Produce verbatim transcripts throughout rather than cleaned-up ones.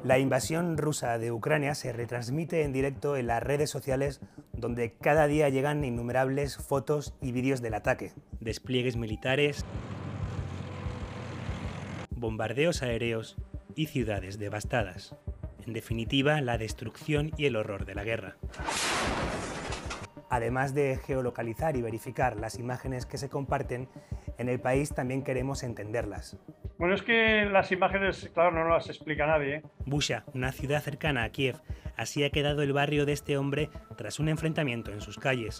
La invasión rusa de Ucrania se retransmite en directo en las redes sociales, donde cada día llegan innumerables fotos y vídeos del ataque. Despliegues militares, bombardeos aéreos y ciudades devastadas. En definitiva, la destrucción y el horror de la guerra. Además de geolocalizar y verificar las imágenes que se comparten, en el país también queremos entenderlas. Bueno, es que las imágenes, claro, no las explica nadie. Busha, una ciudad cercana a Kiev, así ha quedado el barrio de este hombre tras un enfrentamiento en sus calles.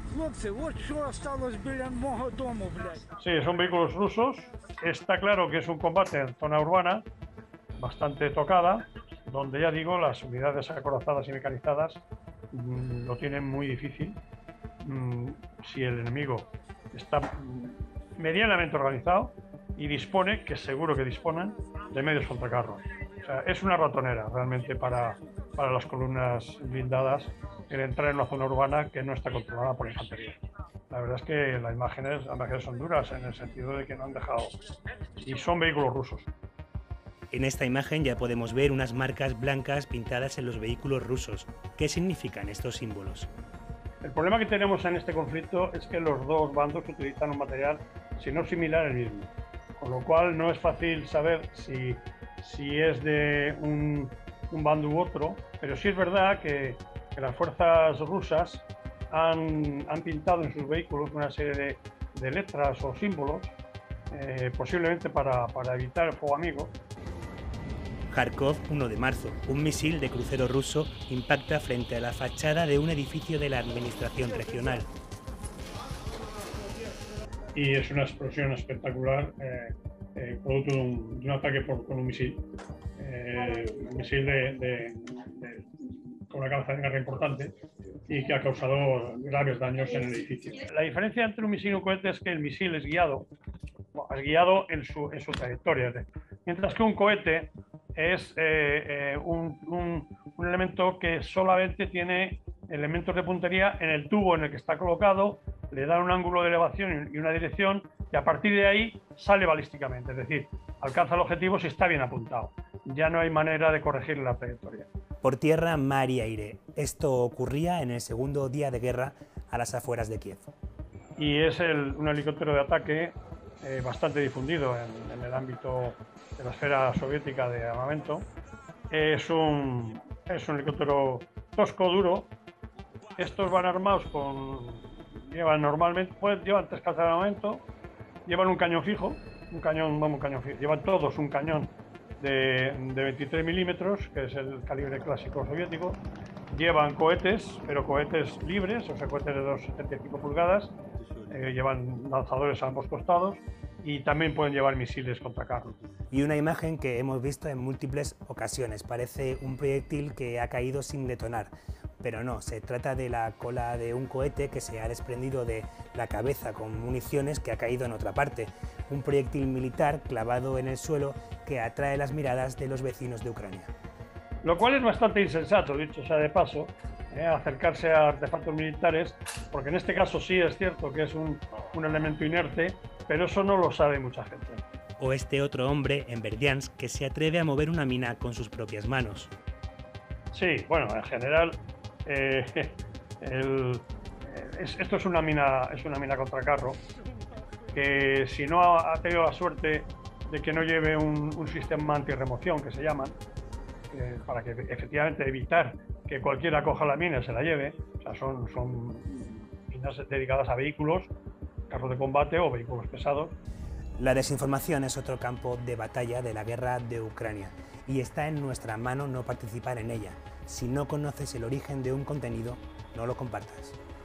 Sí, son vehículos rusos. Está claro que es un combate en zona urbana, bastante tocada, donde ya digo, las unidades acorazadas y mecanizadas mmm, lo tienen muy difícil. Mmm, si el enemigo está medianamente organizado y dispone, que seguro que disponen, de medios contra carro. O sea, es una ratonera realmente para, para las columnas blindadas el entrar en una zona urbana que no está controlada por la infantería. La verdad es que las imágenes, las imágenes son duras en el sentido de que no han dejado... Y son vehículos rusos. En esta imagen ya podemos ver unas marcas blancas pintadas en los vehículos rusos. ¿Qué significan estos símbolos? El problema que tenemos en este conflicto es que los dos bandos utilizan un material, si no similar, el mismo. Con lo cual no es fácil saber si, si es de un, un bando u otro, pero sí es verdad que, que las fuerzas rusas han, han pintado en sus vehículos una serie de, de letras o símbolos, eh, posiblemente para, para evitar el fuego amigo. Kharkov, uno de marzo. Un misil de crucero ruso impacta frente a la fachada de un edificio de la administración regional. Y es una explosión espectacular, eh, eh, producto de un, de un ataque por, con un misil. Eh, un misil de, de, de, con una cabeza de guerra importante y que ha causado graves daños en el edificio. La diferencia entre un misil y un cohete es que el misil es guiado, bueno, es guiado en su, en su trayectoria, mientras que un cohete es eh, eh, un, un, un elemento que solamente tiene elementos de puntería en el tubo en el que está colocado, le dan un ángulo de elevación y una dirección y a partir de ahí sale balísticamente, es decir, alcanza el objetivo si está bien apuntado. Ya no hay manera de corregir la trayectoria. Por tierra, mar y aire. Esto ocurría en el segundo día de guerra a las afueras de Kiev. Y es el, un helicóptero de ataque eh, bastante difundido en, en el ámbito de la esfera soviética de armamento. Es un, es un helicóptero tosco, duro. Estos van armados con... Llevan normalmente, pues, llevan tres calzas de armamento, llevan un cañón fijo, un cañón, vamos, un cañón fijo, llevan todos un cañón de, de veintitrés milímetros, que es el calibre clásico soviético, llevan cohetes, pero cohetes libres, o sea, cohetes de dos coma setenta y cinco pulgadas, eh, llevan lanzadores a ambos costados y también pueden llevar misiles contra carro. Y una imagen que hemos visto en múltiples ocasiones, parece un proyectil que ha caído sin detonar. Pero no, se trata de la cola de un cohete que se ha desprendido de la cabeza con municiones que ha caído en otra parte. Un proyectil militar clavado en el suelo que atrae las miradas de los vecinos de Ucrania. Lo cual es bastante insensato, dicho sea de paso, eh, acercarse a artefactos militares, porque en este caso sí es cierto que es un, un elemento inerte, pero eso no lo sabe mucha gente. O este otro hombre en Berdiansk que se atreve a mover una mina con sus propias manos. Sí, bueno, en general... Eh, el, es, esto es una mina, es una mina contra carro que si no ha, ha tenido la suerte de que no lleve un, un sistema antirremoción que se llaman, eh, para que efectivamente evitar que cualquiera coja la mina y se la lleve, o sea, son, son minas dedicadas a vehículos, carros de combate o vehículos pesados. La desinformación es otro campo de batalla de la guerra de Ucrania y está en nuestra mano no participar en ella. Si no conoces el origen de un contenido, no lo compartas.